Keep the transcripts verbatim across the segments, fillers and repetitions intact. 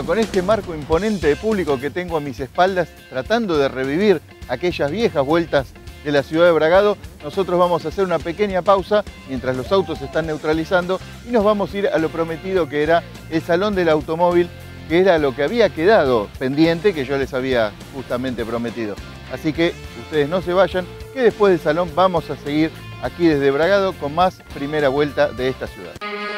con este marco imponente de público que tengo a mis espaldas, tratando de revivir aquellas viejas vueltas de la ciudad de Bragado, nosotros vamos a hacer una pequeña pausa mientras los autos se están neutralizando y nos vamos a ir a lo prometido, que era el Salón del Automóvil, que era lo que había quedado pendiente, que yo les había justamente prometido. Así que ustedes no se vayan, que después del salón vamos a seguir aquí desde Bragado con más primera vuelta de esta ciudad.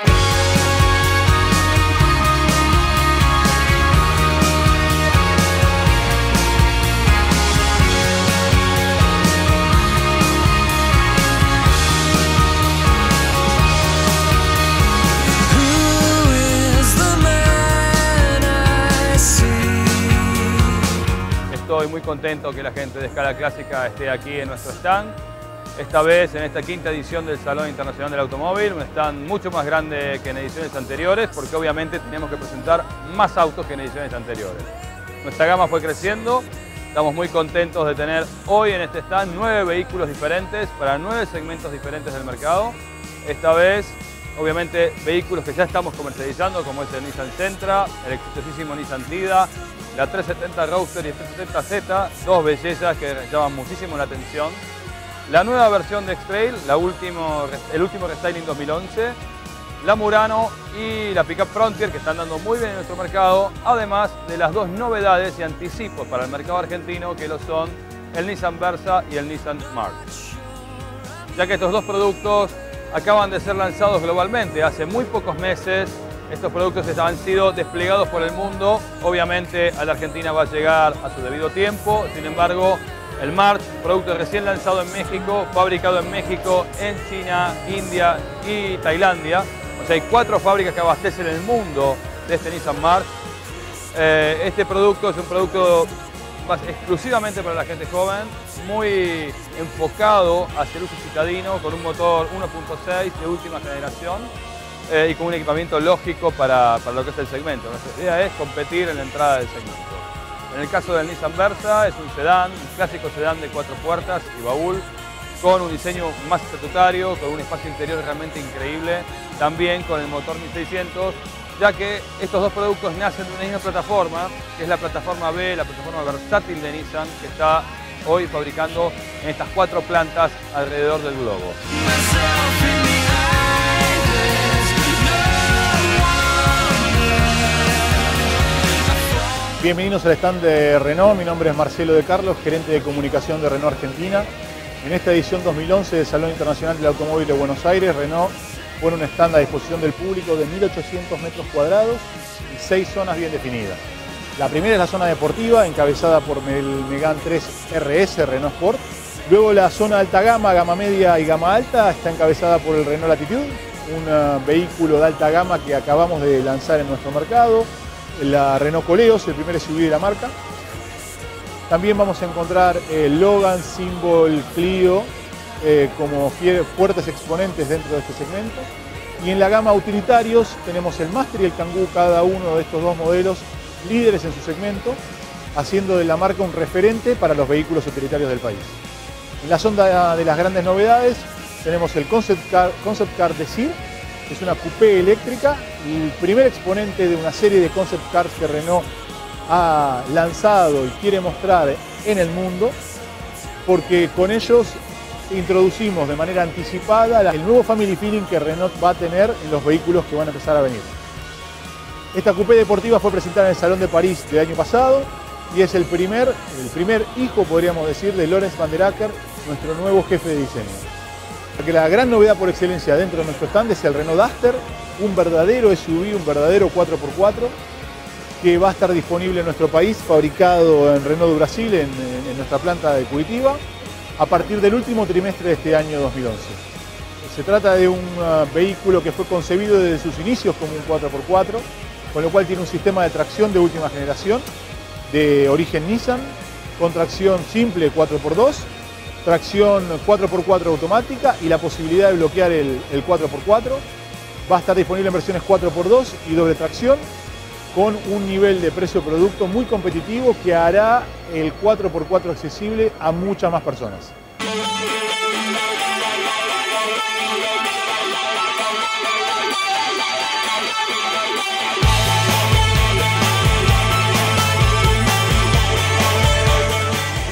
Estoy muy contento que la gente de Escala Clásica esté aquí en nuestro stand. Esta vez en esta quinta edición del Salón Internacional del Automóvil, un stand mucho más grande que en ediciones anteriores, porque obviamente tenemos que presentar más autos que en ediciones anteriores. Nuestra gama fue creciendo, estamos muy contentos de tener hoy en este stand nueve vehículos diferentes para nueve segmentos diferentes del mercado. Esta vez, obviamente, vehículos que ya estamos comercializando, como es el Nissan Sentra, el exitosísimo Nissan Tida, la trescientos setenta Roadster y el trescientos setenta Z, dos bellezas que llaman muchísimo la atención. La nueva versión de X-Trail, la último, el último restyling dos mil once, la Murano y la Pickup Frontier, que están dando muy bien en nuestro mercado, además de las dos novedades y anticipos para el mercado argentino, que lo son el Nissan Versa y el Nissan March. Ya que estos dos productos acaban de ser lanzados globalmente hace muy pocos meses. Estos productos han sido desplegados por el mundo. Obviamente a la Argentina va a llegar a su debido tiempo. Sin embargo, el March, producto recién lanzado en México, fabricado en México, en China, India y Tailandia. O sea, hay cuatro fábricas que abastecen el mundo de este Nissan March. Eh, este producto es un producto más exclusivamente para la gente joven, muy enfocado hacia el uso citadino, con un motor uno punto seis de última generación. Eh, y con un equipamiento lógico para, para lo que es el segmento. Nuestra idea es competir en la entrada del segmento. En el caso del Nissan Versa es un sedán, un clásico sedán de cuatro puertas y baúl, con un diseño más estatutario, con un espacio interior realmente increíble, también con el motor mil seiscientos, ya que estos dos productos nacen de una misma plataforma, que es la plataforma B, la plataforma versátil de Nissan, que está hoy fabricando en estas cuatro plantas alrededor del globo. Bienvenidos al stand de Renault, mi nombre es Marcelo de Carlos, gerente de comunicación de Renault Argentina. En esta edición dos mil once del Salón Internacional del Automóvil de Buenos Aires, Renault pone un stand a disposición del público de mil ochocientos metros cuadrados y seis zonas bien definidas. La primera es la zona deportiva, encabezada por el Megane tres R S Renault Sport. Luego la zona alta gama, gama media y gama alta está encabezada por el Renault Latitude, un uh, vehículo de alta gama que acabamos de lanzar en nuestro mercado. La Renault Koleos, el primer S U V de la marca. También vamos a encontrar el Logan, Symbol, Clio eh, como fuertes exponentes dentro de este segmento. Y en la gama utilitarios tenemos el Master y el Kangoo, cada uno de estos dos modelos líderes en su segmento, haciendo de la marca un referente para los vehículos utilitarios del país. En la zona de las grandes novedades tenemos el Concept Car, Concept Car Desir, que es una coupé eléctrica, el primer exponente de una serie de concept cars que Renault ha lanzado y quiere mostrar en el mundo, porque con ellos introducimos de manera anticipada el nuevo family feeling que Renault va a tener en los vehículos que van a empezar a venir. Esta coupé deportiva fue presentada en el Salón de París del año pasado y es el primer, el primer hijo, podríamos decir, de Laurens van der Acker, nuestro nuevo jefe de diseño. Porque la gran novedad por excelencia dentro de nuestro stand es el Renault Duster, un verdadero S U V, un verdadero cuatro por cuatro, que va a estar disponible en nuestro país, fabricado en Renault do Brasil, en, en nuestra planta de Curitiba, a partir del último trimestre de este año dos mil once. Se trata de un uh, vehículo que fue concebido desde sus inicios como un cuatro por cuatro, con lo cual tiene un sistema de tracción de última generación, de origen Nissan, con tracción simple cuatro por dos, tracción cuatro por cuatro automática y la posibilidad de bloquear el, el cuatro por cuatro. Va a estar disponible en versiones cuatro por dos y doble tracción, con un nivel de precio-producto muy competitivo que hará el cuatro por cuatro accesible a muchas más personas.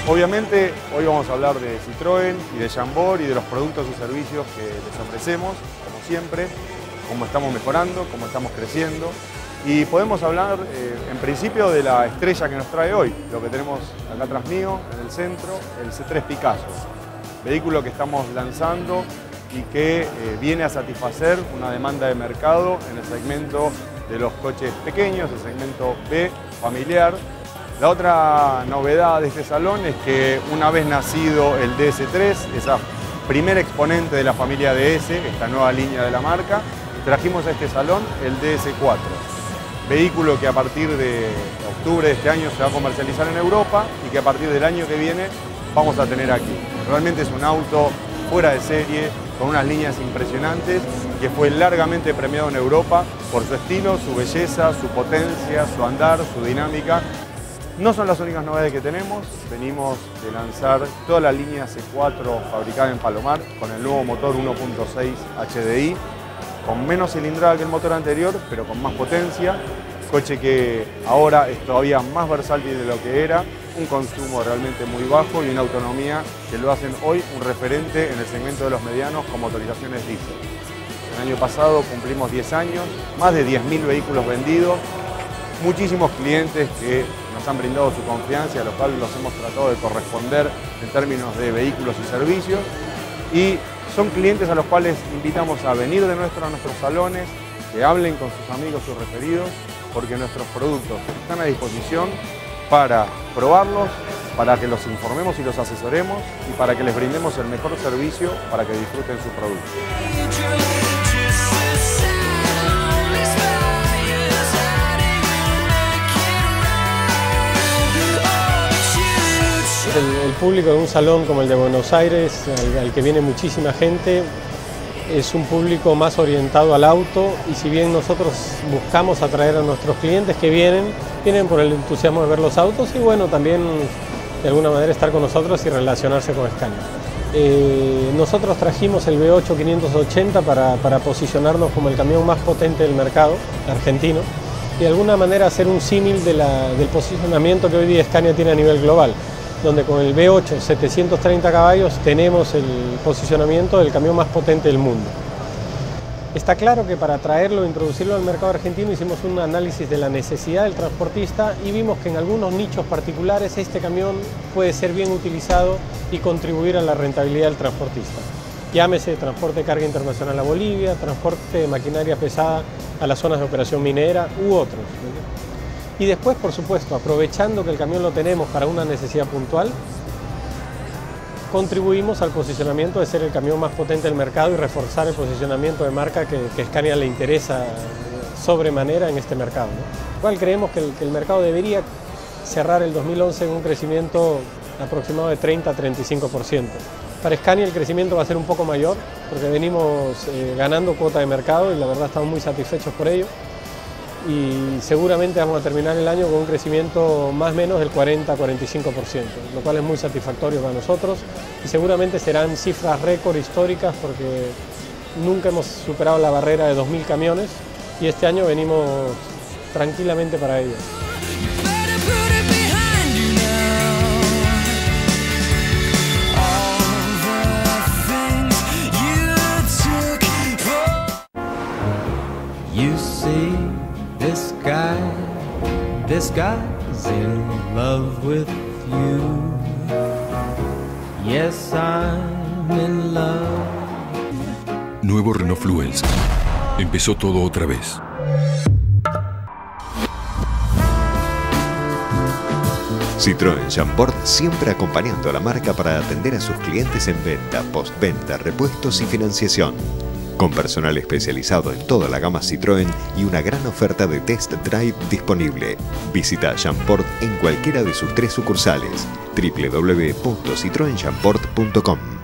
Obviamente hoy vamos a hablar de Citroën y de Jambor y de los productos y servicios que les ofrecemos, como siempre, cómo estamos mejorando, cómo estamos creciendo. Y podemos hablar eh, en principio de la estrella que nos trae hoy, lo que tenemos acá atrás mío, en el centro, el C tres Picasso. Vehículo que estamos lanzando y que eh, viene a satisfacer una demanda de mercado en el segmento de los coches pequeños, el segmento B, familiar. La otra novedad de este salón es que una vez nacido el D S tres, esa primer exponente de la familia D S, esta nueva línea de la marca, trajimos a este salón el D S cuatro. Vehículo que a partir de octubre de este año se va a comercializar en Europa y que a partir del año que viene vamos a tener aquí. Realmente es un auto fuera de serie, con unas líneas impresionantes, que fue largamente premiado en Europa por su estilo, su belleza, su potencia, su andar, su dinámica. No son las únicas novedades que tenemos, venimos de lanzar toda la línea C cuatro fabricada en Palomar con el nuevo motor uno punto seis H D I, con menos cilindrada que el motor anterior, pero con más potencia, coche que ahora es todavía más versátil de lo que era, un consumo realmente muy bajo y una autonomía que lo hacen hoy un referente en el segmento de los medianos con motorizaciones diésel. El año pasado cumplimos diez años, más de diez mil vehículos vendidos, muchísimos clientes que nos han brindado su confianza, a lo cual los hemos tratado de corresponder en términos de vehículos y servicios. Y son clientes a los cuales invitamos a venir de nuestro a nuestros salones, que hablen con sus amigos, sus referidos, porque nuestros productos están a disposición para probarlos, para que los informemos y los asesoremos y para que les brindemos el mejor servicio para que disfruten su producto. El, el público de un salón como el de Buenos Aires, al, al que viene muchísima gente, es un público más orientado al auto, y si bien nosotros buscamos atraer a nuestros clientes que vienen, vienen por el entusiasmo de ver los autos y bueno, también de alguna manera estar con nosotros y relacionarse con Scania. Eh, nosotros trajimos el V ocho quinientos ochenta para, para posicionarnos como el camión más potente del mercado argentino y de alguna manera hacer un símil de la, del posicionamiento que hoy día Scania tiene a nivel global, donde con el V ocho setecientos treinta caballos tenemos el posicionamiento del camión más potente del mundo. Está claro que para traerlo e introducirlo al mercado argentino hicimos un análisis de la necesidad del transportista y vimos que en algunos nichos particulares este camión puede ser bien utilizado y contribuir a la rentabilidad del transportista. Llámese transporte de carga internacional a Bolivia, transporte de maquinaria pesada a las zonas de operación minera u otros. Y después, por supuesto, aprovechando que el camión lo tenemos para una necesidad puntual, contribuimos al posicionamiento de ser el camión más potente del mercado y reforzar el posicionamiento de marca que, que Scania le interesa sobremanera en este mercado, ¿no? Igual creemos que el, que el mercado debería cerrar el dos mil once en un crecimiento aproximado de treinta a treinta y cinco por ciento. Para Scania el crecimiento va a ser un poco mayor porque venimos eh, ganando cuota de mercado y la verdad estamos muy satisfechos por ello. Y seguramente vamos a terminar el año con un crecimiento más o menos del cuarenta a cuarenta y cinco por ciento, lo cual es muy satisfactorio para nosotros y seguramente serán cifras récord históricas porque nunca hemos superado la barrera de dos mil camiones y este año venimos tranquilamente para ello. You see this guy, this guy's in love with you. Yes, I'm in love. Nuevo Renault Fluence. Empezó todo otra vez. Citroën Jambor siempre acompañando a la marca para atender a sus clientes en venta, postventa, repuestos y financiación. Con personal especializado en toda la gama Citroën y una gran oferta de test drive disponible. Visita Jambor en cualquiera de sus tres sucursales. w w w punto citroen jambor punto com